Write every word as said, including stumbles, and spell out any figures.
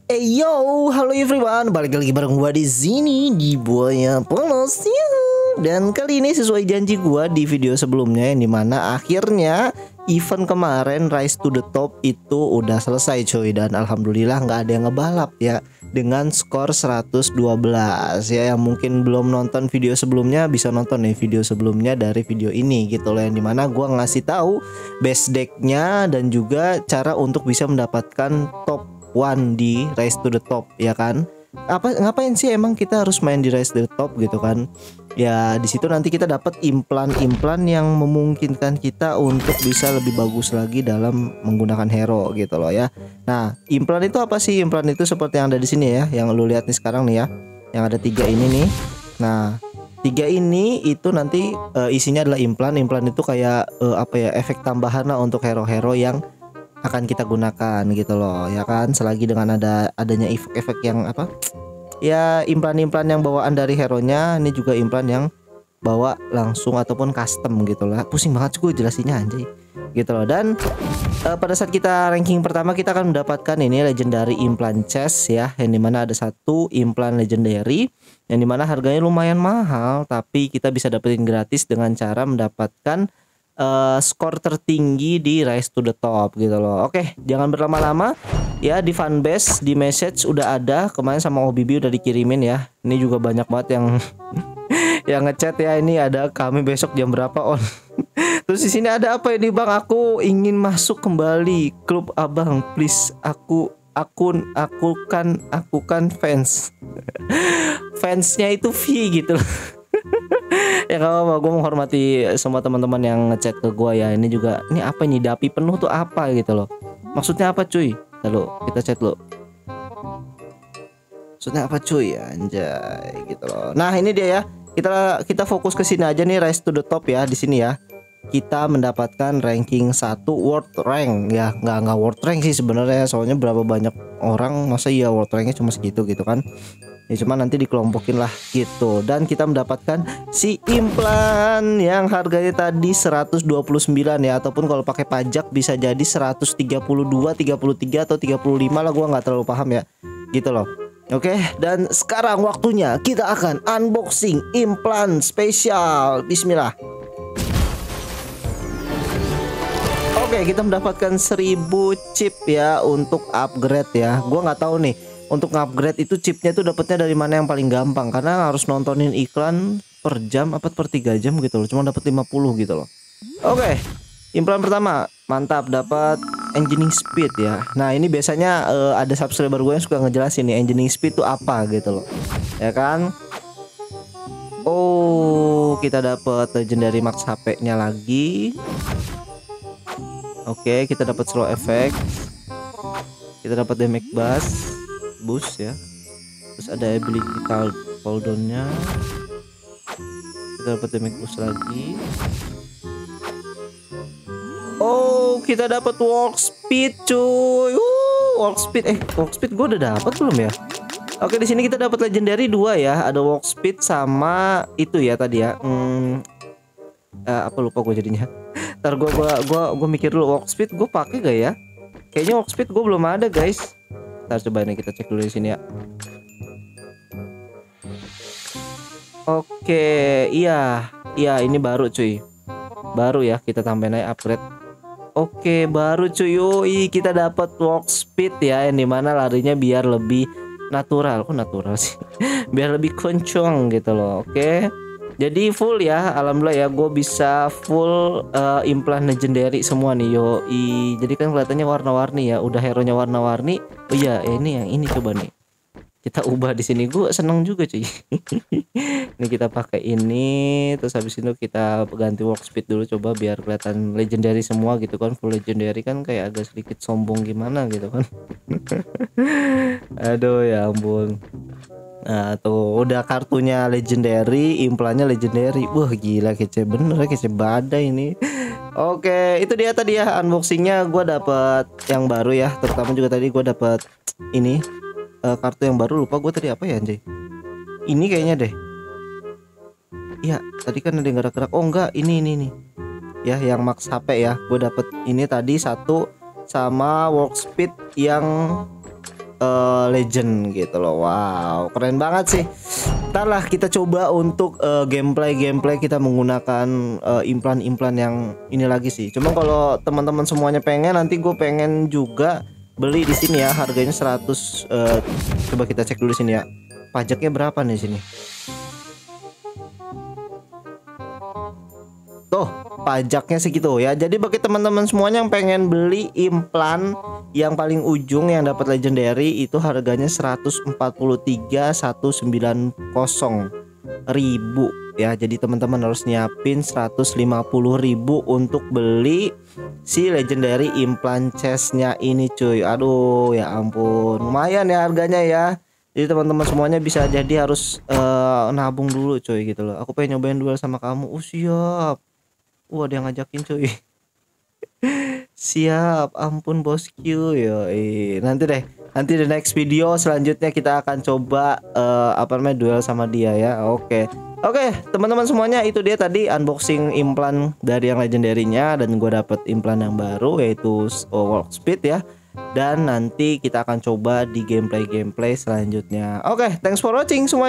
Hey yo, halo everyone, balik lagi bareng gua di sini di Buaya Polos. Yuhu. Dan kali ini sesuai janji gua di video sebelumnya, yang dimana akhirnya event kemarin Rise to the Top itu udah selesai coy. Dan alhamdulillah nggak ada yang ngebalap ya, dengan skor seratus dua belas ya. Yang mungkin belum nonton video sebelumnya bisa nonton nih video sebelumnya dari video ini gitu loh, yang dimana gua ngasih tahu base decknya dan juga cara untuk bisa mendapatkan top one di Rise to the Top ya kan. Apa ngapain sih emang kita harus main di Rise to the Top gitu kan? Ya di situ nanti kita dapat implan-implan yang memungkinkan kita untuk bisa lebih bagus lagi dalam menggunakan hero gitu loh ya. Nah, implan itu apa sih? Implan itu seperti yang ada di sini ya, yang lu lihat nih sekarang nih ya. Yang ada tiga ini nih. Nah, tiga ini itu nanti uh, isinya adalah implan. Implan itu kayak uh, apa ya? Efek tambahan lah untuk hero-hero yang akan kita gunakan gitu loh ya kan, selagi dengan ada adanya efek-efek yang apa ya, implan-implan yang bawaan dari hero-nya. Ini juga implan yang bawa langsung ataupun custom gitu lah. Pusing banget gue jelasinnya anjay gitu loh. Dan uh, pada saat kita ranking pertama kita akan mendapatkan ini legendary implant chest ya, yang dimana ada satu implan legendary yang dimana harganya lumayan mahal, tapi kita bisa dapetin gratis dengan cara mendapatkan Uh, skor tertinggi di Rise to the Top gitu loh. Oke, jangan berlama-lama ya. Di fanbase, di message udah ada kemarin sama O B B udah dikirimin ya. Ini juga banyak banget yang yang ngechat ya. Ini ada kami besok jam berapa on. Terus di sini ada apa ini bang? Aku ingin masuk kembali klub abang, please. Aku akun aku kan aku kan fans. Fansnya itu V gitu loh. Ya gak apa-apa, gue menghormati semua teman-teman yang ngechat ke gue ya. Ini juga, ini apa ini dapi penuh tuh apa gitu loh. Maksudnya apa cuy? Lalu kita chat lo. Maksudnya apa cuy? Anjay gitu loh. Nah ini dia ya. Kita kita fokus ke sini aja nih, Rise to the Top ya. Di sini ya kita mendapatkan ranking satu world rank ya. Nggak nggak world rank sih sebenarnya, soalnya berapa banyak orang masa iya world ranknya cuma segitu gitu kan. Ya cuma nanti dikelompokin lah gitu. Dan kita mendapatkan si implan yang harganya tadi seratus dua puluh sembilan ya, ataupun kalau pakai pajak bisa jadi seratus tiga puluh dua, tiga puluh tiga atau tiga puluh lima lah, gua nggak terlalu paham ya gitu loh. Oke, dan sekarang waktunya kita akan unboxing implan spesial. Bismillah. Oke, kita mendapatkan seribu chip ya untuk upgrade ya. Gua nggak tahu nih untuk upgrade itu chipnya tuh dapatnya dari mana yang paling gampang, karena harus nontonin iklan per jam apa per tiga jam gitu loh. Cuma dapat lima puluh gitu loh. Oke, implan pertama mantap, dapat engineering speed ya. Nah ini biasanya uh, ada subscriber gue yang suka ngejelasin nih engineering speed itu apa gitu loh ya kan. Oh, kita dapat legendary max H P-nya lagi. Oke, kita dapat slow effect, kita dapat damage boost boost ya, terus ada ability cooldown-nya, kita dapat damage boost lagi. Oh, kita dapat walk speed cuy. Uh, walk speed eh walk speed gue udah dapat belum ya? Oke, di sini kita dapat legendary dua ya, ada walk speed sama itu ya tadi ya. Hmm, uh, apa lupa gue jadinya. Ntar gue gua gua gua mikir dulu, walk speed gue pakai gak ya? Kayaknya walk speed gue belum ada guys. Ntar coba nih kita cek dulu di sini ya. Oke, iya, iya ini baru cuy, baru ya, kita tambahin aja upgrade. Oke, baru cuy. Yoi, kita dapat walk speed ya, yang dimana larinya biar lebih natural. Kok natural sih? Biar lebih kencang gitu loh. Oke, jadi full ya, alhamdulillah ya, gue bisa full uh, implan legendary semua nih. Yoi, jadi kan kelihatannya warna-warni ya, udah hero nya warna-warni. Oh iya, eh, ini yang ini coba nih kita ubah di sini. Gue seneng juga cuy. Ini kita pakai ini, terus habis itu kita ganti walk speed dulu coba biar kelihatan legendary semua gitu kan. Full legendary kan kayak agak sedikit sombong gimana gitu kan. Aduh ya ampun. Nah tuh udah kartunya legendary, implannya legendary. Wah gila, kece bener, kece badai ini. Oke, itu dia tadi ya unboxingnya. Gue dapet yang baru ya, terutama juga tadi gue dapet ini uh, kartu yang baru. Lupa gue tadi apa ya anjay. Ini kayaknya deh. Iya, tadi kan ada yang gerak-gerak. Oh enggak, ini ini nih. Ya, yang max H P ya. Gue dapet ini tadi satu sama walk speed yang uh, legend gitu loh. Wow, keren banget sih. Ntar lah kita coba untuk uh, gameplay gameplay kita menggunakan uh, implan-implan yang ini lagi sih. Cuma kalau teman-teman semuanya pengen, nanti gue pengen juga beli di sini ya. Harganya seratus. Uh, coba kita cek dulu sini ya. Pajaknya berapa nih sini? Tuh, pajaknya segitu ya. Jadi bagi teman-teman semuanya yang pengen beli implan yang paling ujung yang dapat legendary, itu harganya seratus empat puluh tiga ribu seratus sembilan puluh ya. Jadi teman-teman harus nyiapin seratus lima puluh ribu untuk beli si legendary implan chestnya ini cuy. Aduh ya ampun, lumayan ya harganya ya. Jadi teman-teman semuanya bisa jadi harus uh, nabung dulu cuy gitu loh. Aku pengen nyobain duel sama kamu. Oh siap. Wah, dia ngajakin cuy. Siap, ampun bosku ya. Nanti deh, nanti di next video selanjutnya kita akan coba uh, apa namanya duel sama dia ya. Oke. Oke, teman-teman semuanya, itu dia tadi unboxing implan dari yang legendary-nya, dan gue dapet implan yang baru yaitu oh, walk speed ya. Dan nanti kita akan coba di gameplay-gameplay selanjutnya. Oke, thanks for watching semua.